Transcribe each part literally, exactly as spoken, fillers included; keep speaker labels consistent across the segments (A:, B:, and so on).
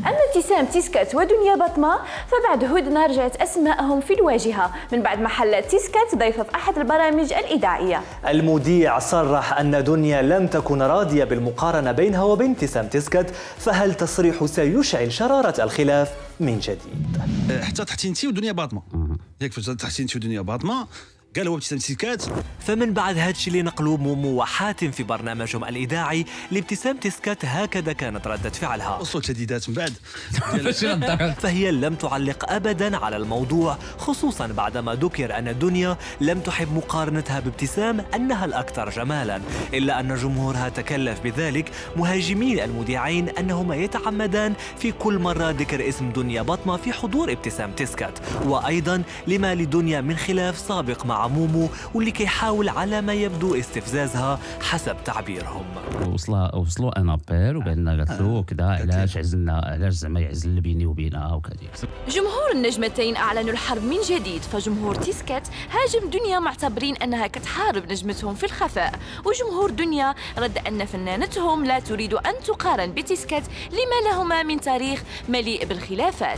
A: أما ابتسام تيسكات ودنيا بطمة فبعد هدنة رجعت أسماءهم في الواجهة من بعد ما حلت تيسكات ضيفة في أحد البرامج الإذاعية.
B: المذيع صرح أن دنيا لم تكن راضية بالمقارنة بينها وبين ابتسام تيسكات، فهل تصريح سيشعل شرارة الخلاف من جديد؟
C: حتى تحتي انت ودنيا باطمه ياك فاش تحتي انت ودنيا باطمه قال هو ابتسام تيسكات.
B: فمن بعد هادشي اللي نقلوا مومو وحاتم في برنامجهم الإذاعي لابتسام تيسكات هكذا كانت ردة فعلها.
C: وصلت شديدات من بعد
B: فهي لم تعلق أبدا على الموضوع، خصوصا بعدما ذكر أن دنيا لم تحب مقارنتها بابتسام أنها الأكثر جمالا، إلا أن جمهورها تكلف بذلك، مهاجمين المذيعين أنهما يتعمدان في كل مرة ذكر اسم دنيا بطمة في حضور ابتسام تيسكات، وأيضا لما لدنيا من خلاف سابق مع مومو واللي كيحاول على ما يبدو استفزازها حسب تعبيرهم.
D: وصلوا وصلوا انا بير وقالنا قالت له كذا علاش عزلنا، علاش زعما يعزل بيني وبينها وكذا.
A: جمهور النجمتين اعلنوا الحرب من جديد، فجمهور تيسكات هاجم دنيا معتبرين انها كتحارب نجمتهم في الخفاء، وجمهور دنيا رد ان فنانتهم لا تريد ان تقارن بتيسكات لما لهما من تاريخ مليء بالخلافات.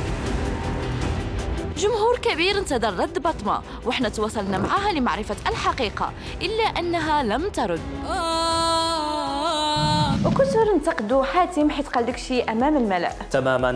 A: جمهور كبير انتظر رد بطمة وإحنا تواصلنا معها لمعرفة الحقيقة، إلا أنها لم ترد. وكثر انتقدوا حاتم حيت قال داكشي أمام الملأ.
B: تماما،